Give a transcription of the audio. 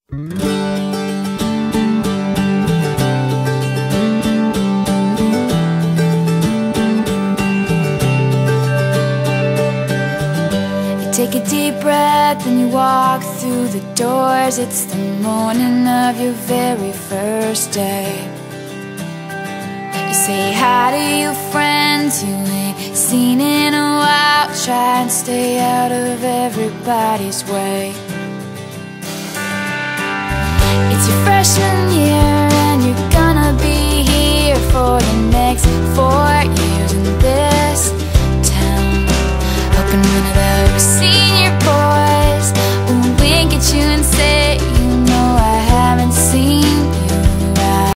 Take a deep breath and you walk through the doors. It's the morning of your very first day. You say hi to your friends you ain't seen in a while. Try and stay out of everybody's way. It's your freshman year and you're gonna be here for the next 4